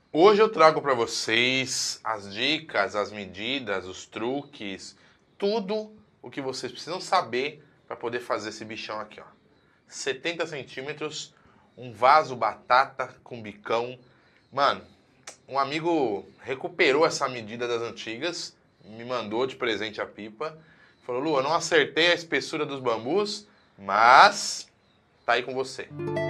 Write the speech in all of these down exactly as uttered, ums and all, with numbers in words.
Hoje eu trago para vocês as dicas, as medidas, os truques, tudo o que vocês precisam saber para poder fazer esse bichão aqui, ó. setenta centímetros, um vaso batata com bicão. Mano, um amigo recuperou essa medida das antigas, me mandou de presente a pipa. Falou, Lu, eu não acertei a espessura dos bambus, mas tá aí com você.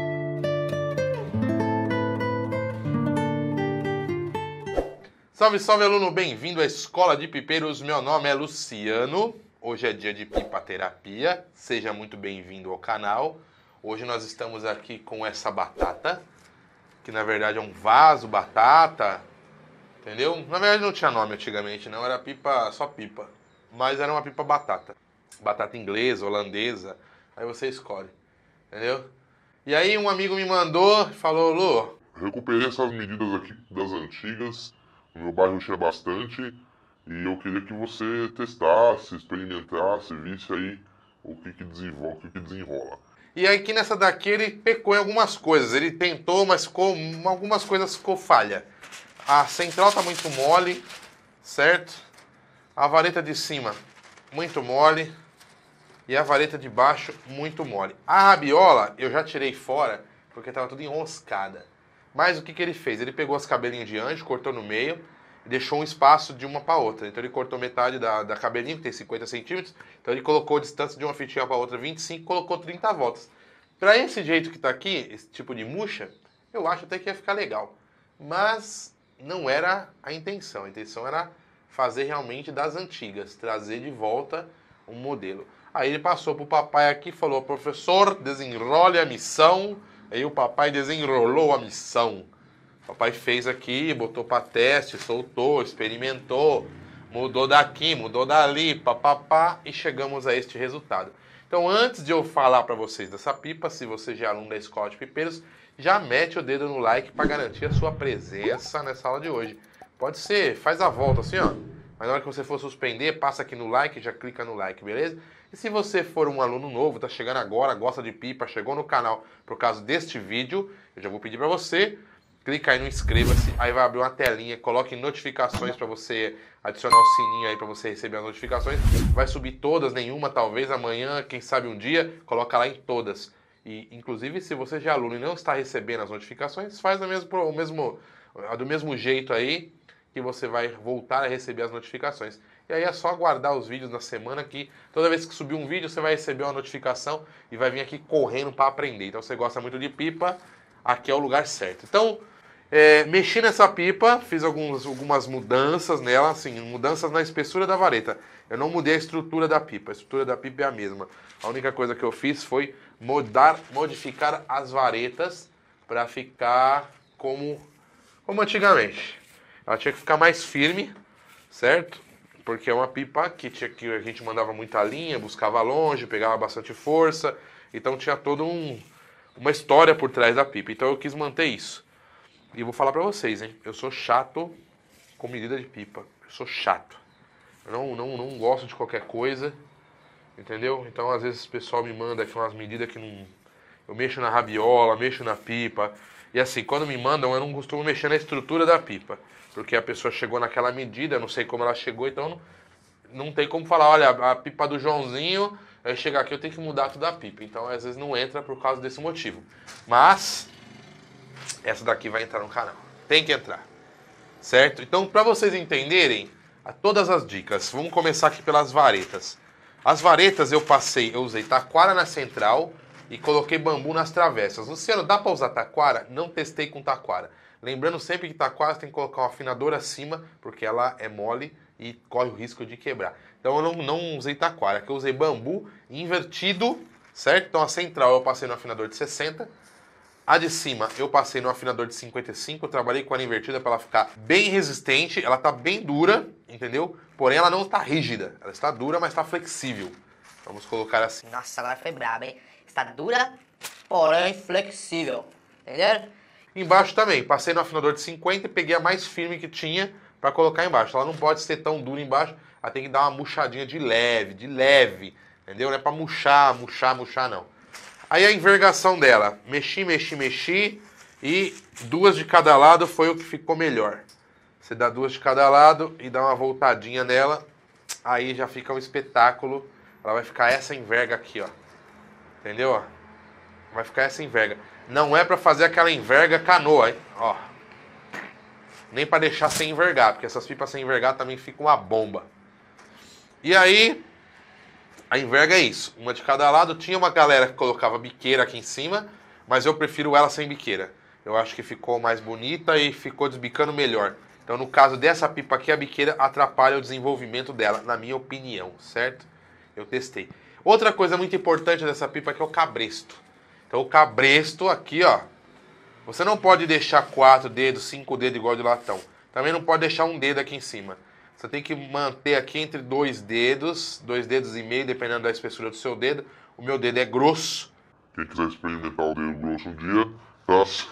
Salve, salve, aluno! Bem-vindo à Escola de Pipeiros. Meu nome é Luciano. Hoje é dia de pipa terapia. Seja muito bem-vindo ao canal. Hoje nós estamos aqui com essa batata, que na verdade é um vaso batata, entendeu? Na verdade não tinha nome antigamente, não. Era pipa, só pipa. Mas era uma pipa batata. Batata inglesa, holandesa. Aí você escolhe, entendeu? E aí um amigo me mandou e falou, Lu, recuperei essas medidas aqui das antigas. O meu bairro tinha bastante e eu queria que você testasse, experimentasse, visse aí o que que desenvolve, o que que desenrola. E aí aqui nessa daqui ele pecou em algumas coisas. Ele tentou, mas ficou, algumas coisas ficou falha. A central tá muito mole, certo? A vareta de cima muito mole e a vareta de baixo muito mole. A rabiola eu já tirei fora porque tava tudo enroscada. Mas o que que ele fez? Ele pegou as cabelinhas de anjo, cortou no meio e deixou um espaço de uma para outra. Então ele cortou metade da, da cabelinha, que tem cinquenta centímetros. Então ele colocou a distância de uma fitinha para outra vinte e cinco, colocou trinta voltas. Para esse jeito que tá aqui, esse tipo de murcha, eu acho até que ia ficar legal. Mas não era a intenção. A intenção era fazer realmente das antigas, trazer de volta um modelo. Aí ele passou pro papai aqui e falou, professor, desenrole a missão. Aí o papai desenrolou a missão. O papai fez aqui, botou para teste, soltou, experimentou, mudou daqui, mudou dali, papapá, e chegamos a este resultado. Então, antes de eu falar para vocês dessa pipa, se você já é aluno da Escola de Pipeiros, já mete o dedo no like para garantir a sua presença nessa aula de hoje. Pode ser, faz a volta assim, ó. Mas na hora que você for suspender, passa aqui no like, já clica no like, beleza? E se você for um aluno novo, tá chegando agora, gosta de pipa, chegou no canal por causa deste vídeo, eu já vou pedir para você, clica aí no inscreva-se, aí vai abrir uma telinha, coloque notificações para você adicionar o sininho aí para você receber as notificações. Vai subir todas, nenhuma talvez, amanhã, quem sabe um dia, coloca lá em todas. E inclusive se você já é aluno e não está recebendo as notificações, faz do mesmo, o mesmo, do mesmo jeito aí, que você vai voltar a receber as notificações. E aí é só aguardar os vídeos na semana que toda vez que subir um vídeo você vai receber uma notificação e vai vir aqui correndo para aprender. Então você gosta muito de pipa, aqui é o lugar certo. Então, é, mexi nessa pipa, fiz alguns, algumas mudanças nela, assim, mudanças na espessura da vareta. Eu não mudei a estrutura da pipa, a estrutura da pipa é a mesma. A única coisa que eu fiz foi mudar, modificar as varetas para ficar como, como antigamente. Ela tinha que ficar mais firme, certo? Porque é uma pipa que, tinha, que a gente mandava muita linha, buscava longe, pegava bastante força. Então tinha toda um, uma história por trás da pipa. Então eu quis manter isso. E vou falar pra vocês, hein? Eu sou chato com medida de pipa. Eu sou chato. Eu não, não, não gosto de qualquer coisa, entendeu? Então às vezes o pessoal me manda aqui umas medidas que não... Eu mexo na rabiola, mexo na pipa. E assim, quando me mandam, eu não costumo mexer na estrutura da pipa. Porque a pessoa chegou naquela medida, eu não sei como ela chegou, então não, não tem como falar, olha, a pipa do Joãozinho, aí chegar aqui eu tenho que mudar tudo a pipa. Então às vezes não entra por causa desse motivo. Mas essa daqui vai entrar no canal. Tem que entrar. Certo? Então, para vocês entenderem todas as dicas, vamos começar aqui pelas varetas. As varetas eu passei, eu usei taquara na central e coloquei bambu nas travessas. Luciano, dá para usar taquara? Não testei com taquara. Lembrando sempre que taquara você tem que colocar um afinador acima, porque ela é mole e corre o risco de quebrar. Então eu não, não usei taquara, aqui eu usei bambu invertido, certo? Então a central eu passei no afinador de sessenta, a de cima eu passei no afinador de cinquenta e cinco, eu trabalhei com ela invertida para ela ficar bem resistente, ela está bem dura, entendeu? Porém ela não está rígida, ela está dura, mas está flexível. Vamos colocar assim. Nossa, agora foi brabo, hein? Está dura, porém flexível, entendeu? Embaixo também, passei no afinador de cinquenta e peguei a mais firme que tinha para colocar embaixo. Ela não pode ser tão dura embaixo, ela tem que dar uma murchadinha de leve, de leve, entendeu? Não é para murchar, murchar, murchar não. Aí a envergação dela, mexi, mexi, mexi E duas de cada lado foi o que ficou melhor. Você dá duas de cada lado e dá uma voltadinha nela, aí já fica um espetáculo. Ela vai ficar essa enverga aqui, ó. Entendeu? Ó? Vai ficar essa enverga. Não é pra fazer aquela enverga canoa, hein? Ó. Nem pra deixar sem envergar, porque essas pipas sem envergar também ficam uma bomba. E aí, a enverga é isso. Uma de cada lado. Tinha uma galera que colocava biqueira aqui em cima, mas eu prefiro ela sem biqueira. Eu acho que ficou mais bonita e ficou desbicando melhor. Então, no caso dessa pipa aqui, a biqueira atrapalha o desenvolvimento dela, na minha opinião, certo? Eu testei. Outra coisa muito importante dessa pipa aqui é o cabresto. Então, o cabresto aqui, ó, você não pode deixar quatro dedos, cinco dedos igual de latão. Também não pode deixar um dedo aqui em cima. Você tem que manter aqui entre dois dedos, dois dedos e meio, dependendo da espessura do seu dedo. O meu dedo é grosso. Quem quiser experimentar o dedo grosso um dia, faça.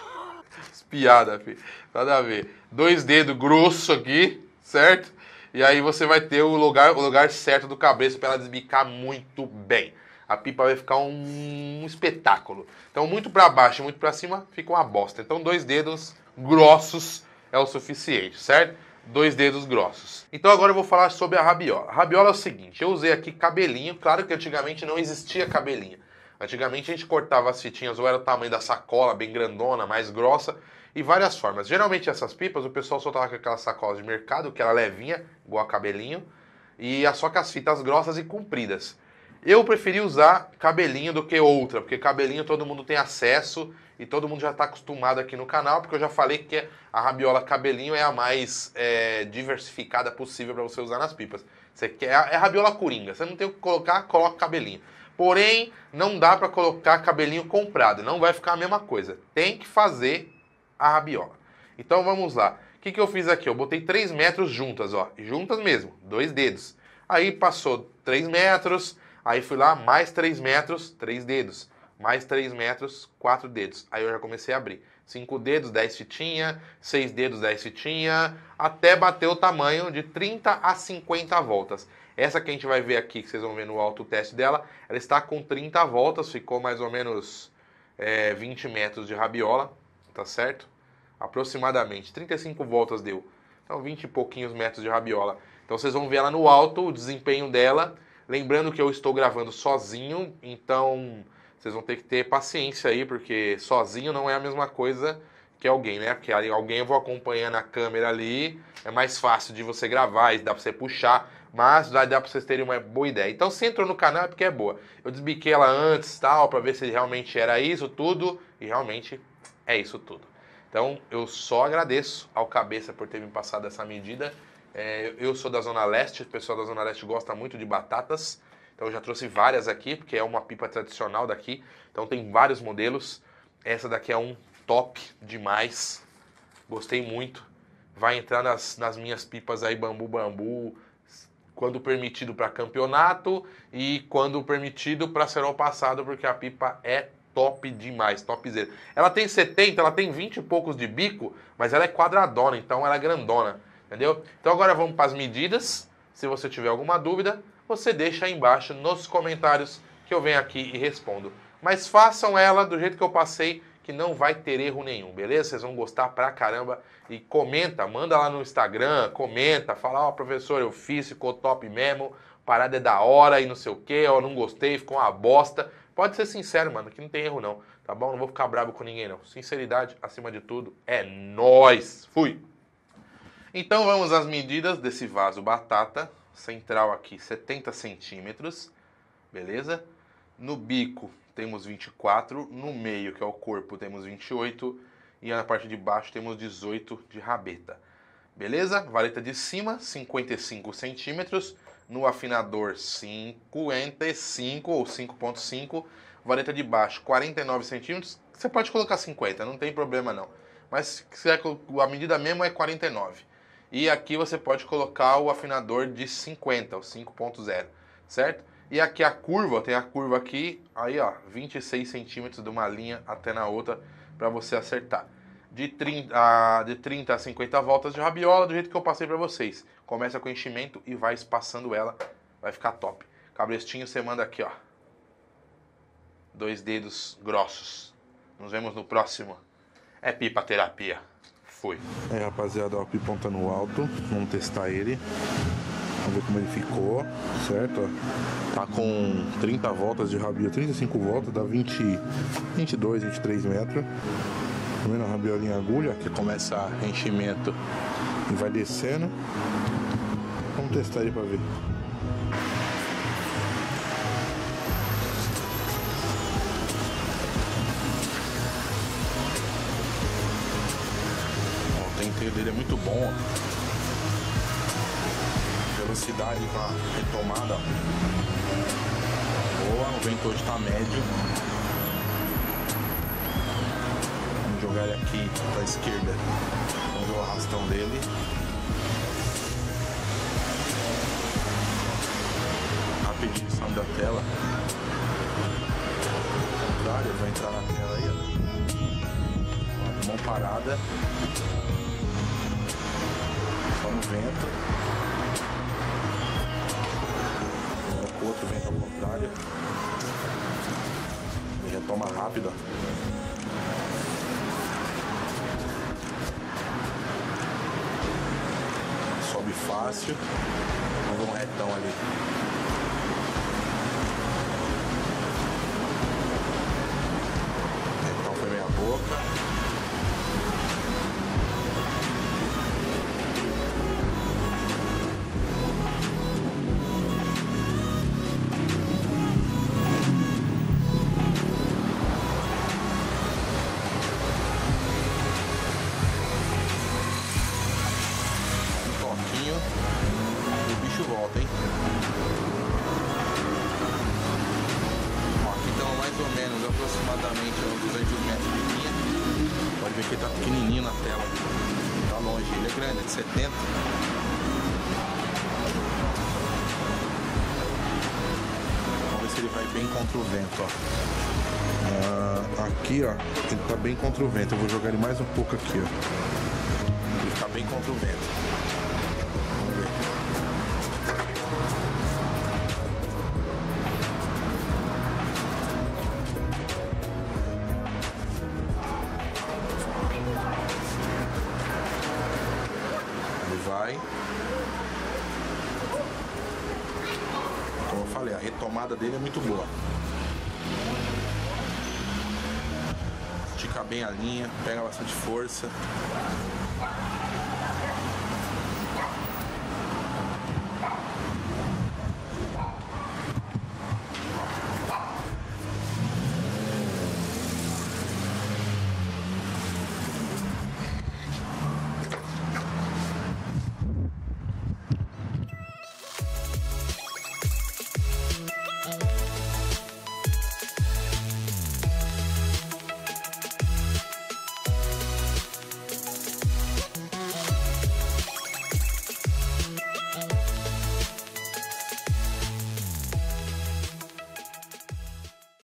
Espiada, filho. Nada a ver. Dois dedos grossos aqui, certo? E aí você vai ter o lugar, o lugar certo do cabresto para ela desbicar muito bem. A pipa vai ficar um, um espetáculo. Então, muito para baixo e muito para cima, fica uma bosta. Então, dois dedos grossos é o suficiente, certo? Dois dedos grossos. Então, agora eu vou falar sobre a rabiola. A rabiola é o seguinte, eu usei aqui cabelinho. Claro que antigamente não existia cabelinho. Antigamente a gente cortava as fitinhas, ou era o tamanho da sacola, bem grandona, mais grossa, e várias formas. Geralmente essas pipas, o pessoal soltava com aquelas sacolas de mercado, que era levinha, igual a cabelinho, e só com as fitas grossas e compridas. Eu preferi usar cabelinho do que outra, porque cabelinho todo mundo tem acesso e todo mundo já está acostumado aqui no canal, porque eu já falei que a rabiola cabelinho é a mais é, diversificada possível para você usar nas pipas. Você quer, é a rabiola coringa, você não tem o que colocar, coloca cabelinho. Porém, não dá para colocar cabelinho comprado, não vai ficar a mesma coisa. Tem que fazer a rabiola. Então vamos lá. O que, que eu fiz aqui? Eu botei três metros juntas, ó, juntas mesmo, dois dedos. Aí passou três metros... Aí fui lá, mais três metros, três dedos. Mais três metros, quatro dedos. Aí eu já comecei a abrir. cinco dedos, dez fitinha. seis dedos, dez fitinha. Até bater o tamanho de trinta a cinquenta voltas. Essa que a gente vai ver aqui, que vocês vão ver no autoteste dela, ela está com trinta voltas. Ficou mais ou menos é, vinte metros de rabiola. Tá certo? Aproximadamente. trinta e cinco voltas deu. Então vinte e pouquinhos metros de rabiola. Então vocês vão ver ela no alto, o desempenho dela. Lembrando que eu estou gravando sozinho, então vocês vão ter que ter paciência aí, porque sozinho não é a mesma coisa que alguém, né? Porque alguém eu vou acompanhando a câmera ali, é mais fácil de você gravar, dá pra você puxar, mas vai dar pra vocês terem uma boa ideia. Então se entrou no canal é porque é boa. Eu desbiquei ela antes, tal, pra ver se realmente era isso tudo, e realmente é isso tudo. Então eu só agradeço ao Cabeça por ter me passado essa medida. É, eu sou da Zona Leste, o pessoal da Zona Leste gosta muito de batatas, então eu já trouxe várias aqui, porque é uma pipa tradicional daqui, então tem vários modelos. Essa daqui é um top demais, gostei muito, vai entrar nas, nas minhas pipas aí bambu bambu, quando permitido para campeonato e quando permitido para cerol passado, porque a pipa é top demais, topzera. Ela tem setenta, ela tem vinte e poucos de bico, mas ela é quadradona, então ela é grandona. Entendeu? Então agora vamos para as medidas. Se você tiver alguma dúvida, você deixa aí embaixo nos comentários que eu venho aqui e respondo. Mas façam ela do jeito que eu passei, que não vai ter erro nenhum, beleza? Vocês vão gostar pra caramba. E comenta, manda lá no Instagram, comenta, fala, ó, oh, professor, eu fiz, ficou top mesmo, parada é da hora e não sei o que, ó, não gostei, ficou uma bosta. Pode ser sincero, mano, que não tem erro não, tá bom? Não vou ficar bravo com ninguém não. Sinceridade, acima de tudo, é nóis. Fui! Então vamos às medidas desse vaso batata, central aqui setenta centímetros, beleza? No bico temos vinte e quatro, no meio, que é o corpo, temos vinte e oito e na parte de baixo temos dezoito de rabeta, beleza? Vareta de cima, cinquenta e cinco centímetros, no afinador cinquenta e cinco ou cinco ponto cinco, vareta de baixo quarenta e nove centímetros, você pode colocar cinquenta, não tem problema não, mas a medida mesmo é quarenta e nove. E aqui você pode colocar o afinador de cinquenta, o cinco ponto zero, certo? E aqui a curva, tem a curva aqui, aí ó, vinte e seis centímetros de uma linha até na outra para você acertar. De trinta, a, de trinta a cinquenta voltas de rabiola, do jeito que eu passei para vocês. Começa com enchimento e vai espaçando ela, vai ficar top. Cabrestinho você manda aqui, ó. Dois dedos grossos. Nos vemos no próximo. é pipa terapia. Fui. Aí, rapaziada, ó, o pipão tá no alto. Vamos testar ele. Vamos ver como ele ficou, certo? Ó, tá com trinta voltas de rabiola, trinta e cinco voltas, dá vinte, vinte e dois, vinte e três metros. Tá vendo a rabiolinha agulha, que começa enchimento e vai descendo. Vamos testar ele pra ver. Ó, o tenteio dele é muito bom, ó. Velocidade com a retomada boa, o vento hoje tá médio. Vamos jogar ele aqui pra esquerda. Vamos ver o arrastão dele. Rapidinho, some da tela. Ao contrário, vai entrar na tela aí, ó. Mão parada. Só no vento. O outro vento ao contrário. Ele retoma rápido. Sobe fácil. Vamos ver um retão ali. Retão foi meia boca. E o bicho volta, hein? Ó, aqui estamos mais ou menos, aproximadamente uns duzentos metros de linha. Pode ver que ele tá pequenininho na tela. Tá longe, ele é grande, é de setenta. Vamos ver se ele vai bem contra o vento, ó. Ah, aqui, ó, ele tá bem contra o vento. Eu vou jogar ele mais um pouco aqui, ó. Ele fica bem contra o vento. Vai. Como eu falei, a retomada dele é muito boa. Estica bem a linha, pega bastante força.